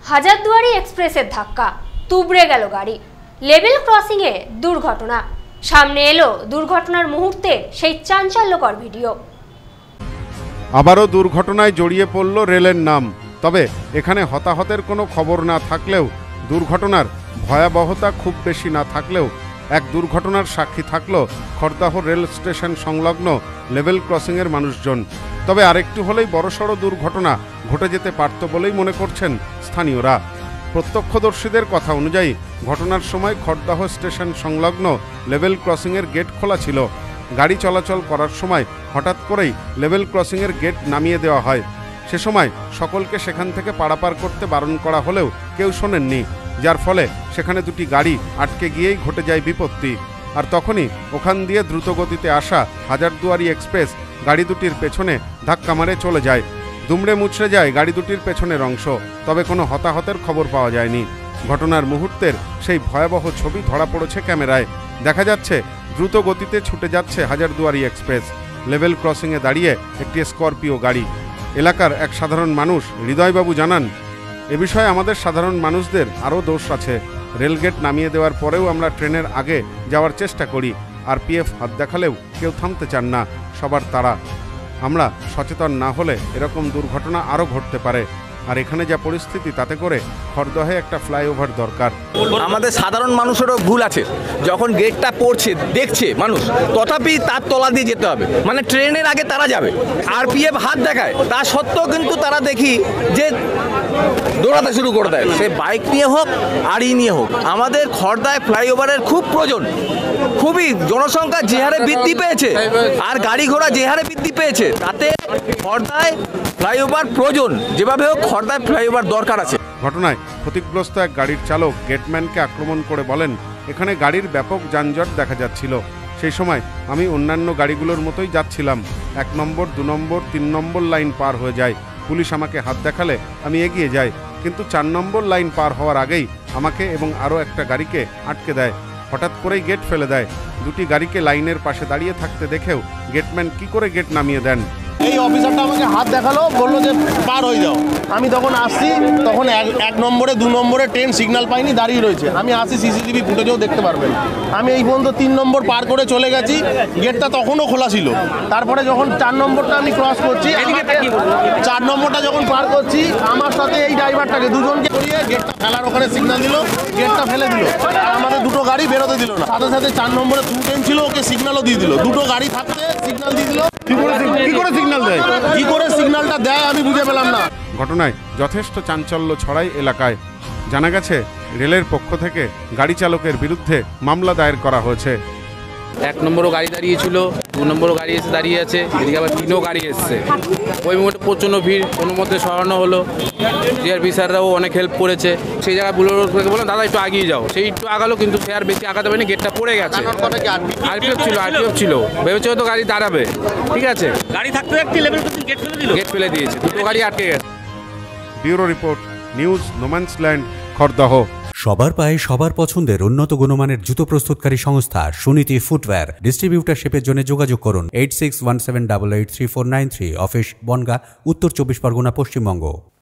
হাজারদুয়ারি এক্সপ্রেসের ধাক্কা, তুবড়ে গেল গাড়ি। লেভেল ক্রসিংয়ে দুর্ঘটনা। সামনে এলো দুর্ঘটনার মুহূর্তের সেই চাঞ্চল্যকর ভিডিও। আবারও দুর্ঘটনায় জড়িয়ে পড়ল রেলের নাম। তবে এখানে হতাহতের কোনো খবর না থাকলেও দুর্ঘটনার ভয়াবহতা খুব বেশি না থাকলেও এক দুর্ঘটনার সাক্ষী থাকল খড়দাহ রেল স্টেশন সংলগ্ন লেভেল ক্রসিংয়ের মানুষজন। তবে আরেকটু হলেই বড়সড় দুর্ঘটনা ঘটে যেতে পারত বলেই মনে করছেন স্থানীয়রা। প্রত্যক্ষদর্শীদের কথা অনুযায়ী ঘটনার সময় খড়দাহ স্টেশন সংলগ্ন লেভেল ক্রসিংয়ের গেট খোলা ছিল। গাড়ি চলাচল করার সময় হঠাৎ করেই লেভেল ক্রসিংয়ের গেট নামিয়ে দেওয়া হয়। সে সময় সকলকে সেখান থেকে পারাপার করতে বারণ করা হলেও কেউ শোনেননি, যার ফলে সেখানে দুটি গাড়ি আটকে গিয়েই ঘটে যায় বিপত্তি। আর তখনই ওখান দিয়ে দ্রুতগতিতে আসা হাজারদুয়ারি এক্সপ্রেস গাড়ি দুটির পেছনে ধাক্কা মারে চলে যায়। দুমড়ে মুচড়ে যায় গাড়ি দুটির পেছনের অংশ। তবে কোনো হতাহতের খবর পাওয়া যায়নি। ঘটনার মুহূর্তের সেই ভয়াবহ ছবি ধরা পড়েছে ক্যামেরায়। দেখা যাচ্ছে দ্রুত গতিতে ছুটে যাচ্ছে হাজারদুয়ারি এক্সপ্রেস। লেভেল ক্রসিংয়ে দাঁড়িয়ে একটি স্করপিও গাড়ি। এলাকার এক সাধারণ মানুষ হৃদয়বাবু জানান, এ বিষয়ে আমাদের সাধারণ মানুষদের আরও দোষ আছে। রেলগেট নামিয়ে দেওয়ার পরেও আমরা ট্রেনের আগে যাওয়ার চেষ্টা করি। আরপিএফ হাত দেখালেও কেউ থামতে চান না, সবার তাড়া। আমরা সচেতন না হলে এরকম দুর্ঘটনা আরও ঘটতে পারে। আর এখানে যা পরিস্থিতি, তাতে করে খড়দহে একটা ফ্লাইওভার দরকার। আমাদের সাধারণ মানুষেরও ভুল আছে। যখন গেটটা পড়ছে দেখছে মানুষ, তথাপি তার তলা দিয়ে যেতে হবে, মানে ট্রেনের আগে তারা যাবে। আরপিএফ হাত দেখায়, তা সত্ত্বেও কিন্তু তারা দেখি যে দৌড়াতে শুরু করে দেয়, সে বাইক নিয়ে হোক আর নিয়ে হোক। আমাদের খড়দায় ফ্লাইওভারের খুব প্রয়োজন। খুবই জনসংখ্যা যে হারে বৃদ্ধি পেয়েছে আর গাড়ি ঘোড়া যে হারে বৃদ্ধি পেয়েছে, তাতে খড়দায় ফ্লাইওভার প্রয়োজন। যেভাবে হোক খড়দায় ফ্লাইওভার দরকার আছে। ঘটনায় ক্ষতিগ্রস্ত এক গাড়ির চালক গেটম্যানকে আক্রমণ করে বলেন, এখানে গাড়ির ব্যাপক যানজট দেখা যাচ্ছিল। সেই সময় আমি অন্যান্য গাড়িগুলোর মতোই যাচ্ছিলাম। 1 নম্বর, 2 নম্বর, 3 নম্বর লাইন পার হয়ে যায়। পুলিশ আমাকে হাত দেখালে আমি এগিয়ে যাই, কিন্তু 4 নম্বর লাইন পার হওয়ার আগেই আমাকে এবং আরও একটা গাড়িকে আটকে দেয়। হঠাৎ করেই গেট ফেলে দেয়। দুটি গাড়িকে লাইনের পাশে দাঁড়িয়ে থাকতে দেখেও গেটম্যান কি করে গেট নামিয়ে দেন। এই অফিসারটা আমাকে হাত দেখালো, বললো যে পার হয়ে যাও। আমি তখন আসছি, তখন 1 নম্বরে 2 নম্বরে ট্রেন সিগন্যাল পাইনি, দাঁড়িয়ে রয়েছে। আমি আসি, সিসিটিভি ফুটেজেও দেখতে পারবেন। আমি এই পর্যন্ত 3 নম্বর পার করে চলে গেছি। গেটটা তখনও খোলা ছিল। তারপরে যখন 4 নম্বরটা আমি ক্রস করছি, 4 নম্বরটা যখন পার করছি, আমার সাথে এই ড্রাইভারটাকে দুজনকে করিয়ে গেটটা ফেলার ওখানে সিগন্যাল দিল, গেটটা ফেলে দিল। আর আমাদের দুটো গাড়ি বেরোতে দিল না। সাথে সাথে 4 নম্বরে 2 ট্রেন ছিল, ওকে সিগন্যালও দিয়ে দিল। দুটো গাড়ি থাকতে সিগন্যাল দিয়ে দিল। কি করে সিগন্যালটা দেয় আমি বুঝে পেলাম না। ঘটনায় যথেষ্ট চাঞ্চল্য ছড়ায় এলাকায়। জানা গেছে রেলের পক্ষ থেকে গাড়ি চালকের বিরুদ্ধে মামলা দায়ের করা হয়েছে। 1 নম্বরও গাড়ি দাঁড়িয়েছিল, 2 নম্বরও গাড়ি এসে দাঁড়িয়ে আছে, এদিকে আবার 3ও গাড়ি এসছে। ওই মুহূর্তে প্রচণ্ড ভিড়, কোনো মধ্যে সরানো হলো। জিআরপি স্যাররাও অনেক হেল্প করেছে। সেই জায়গায় বুলোরো থেকে বললাম, দাদা একটু আগিয়ে যাও। সেই একটু আগালো, কিন্তু সে আর বেশি আগাতে পারেনি, গেটটা পড়ে গেছে। আরপিএফ ছিল, ভেবেছে হয়তো গাড়ি দাঁড়াবে, ঠিক আছে। গাড়ি থাকতে একটি লেভেল গেট ফেলে দিয়েছে, দুটো গাড়ি আটকে গেছে। Bureau report, news no man's land, Khardah. সবার পায়ে সবার পছন্দের উন্নত গুণমানের জুতো প্রস্তুতকারী সংস্থা সুনীতি ফুটওয়্যার। ডিস্ট্রিবিউটারশিপের জন্য যোগাযোগ করুন 8617883493। অফিস বনগাঁ, উত্তর 24 পরগনা, পশ্চিমবঙ্গ।